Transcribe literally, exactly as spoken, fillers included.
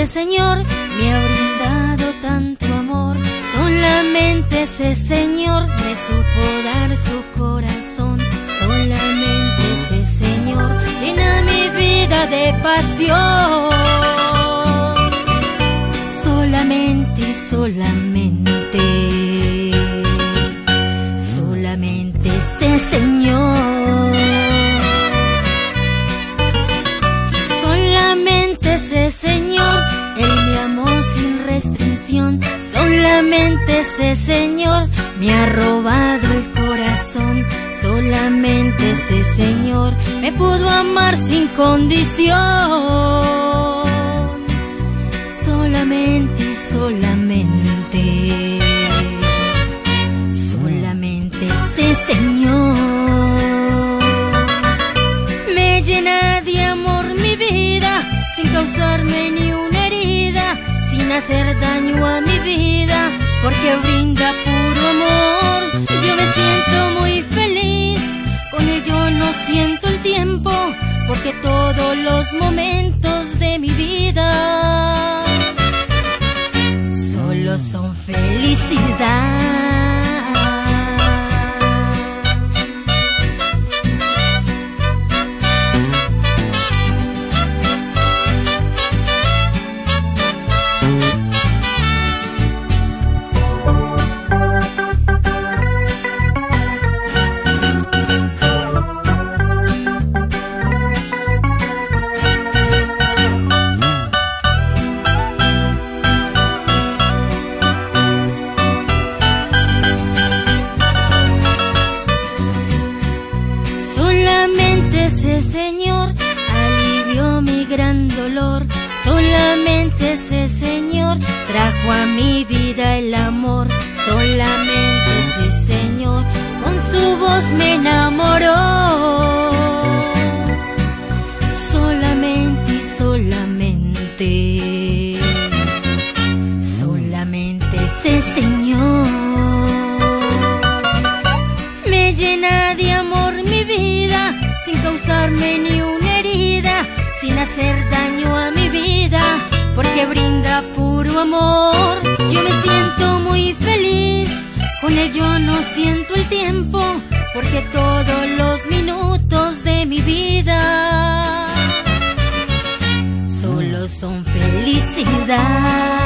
ese Señor me ha brindado tanto amor. Solamente ese Señor me supo dar su corazón. Solamente ese Señor llena mi vida de pasión. Solamente y solamente, solamente ese Señor. Solamente ese Señor, Él me amó sin restricción. Solamente ese Señor me ha robado el corazón. Solamente ese Señor me pudo amar sin condición. Solamente y solamente, solamente ese Señor me llena de amor mi vida, sin causarme ni una herida, sin hacer daño a mi vida, porque brinda puro amor. Yo me siento muy feliz, con él yo no siento el tiempo, porque todos los momentos de mi vida solo son felicidad. Solamente ese Señor alivió mi gran dolor. Solamente ese Señor trajo a mi vida el amor. Solamente ese Señor con su voz me enamoró. Solamente y solamente, solamente ese Señor me llena de amor mi vida, sin causarme ni una herida, sin hacer daño a mi vida, porque brinda puro amor. Yo me siento muy feliz, con él yo no siento el tiempo, porque todos los minutos de mi vida solo son felicidad.